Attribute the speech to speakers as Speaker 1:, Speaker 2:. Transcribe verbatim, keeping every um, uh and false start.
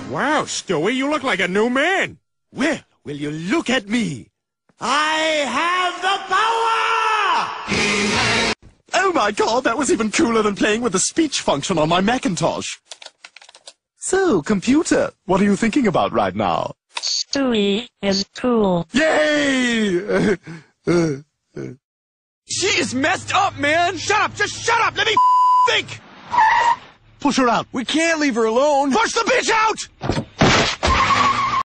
Speaker 1: Wow, Stewie, you look like a new man.
Speaker 2: Well, will you look at me? I have the power! Oh my god, that was even cooler than playing with the speech function on my Macintosh. So, computer, what are you thinking about right now?
Speaker 3: Stewie is cool.
Speaker 2: Yay! Uh, uh, uh.
Speaker 4: She is messed up, man!
Speaker 2: Shut up! Just shut up! Let me think!
Speaker 4: Push her out. We can't leave her alone.
Speaker 2: Push the bitch out!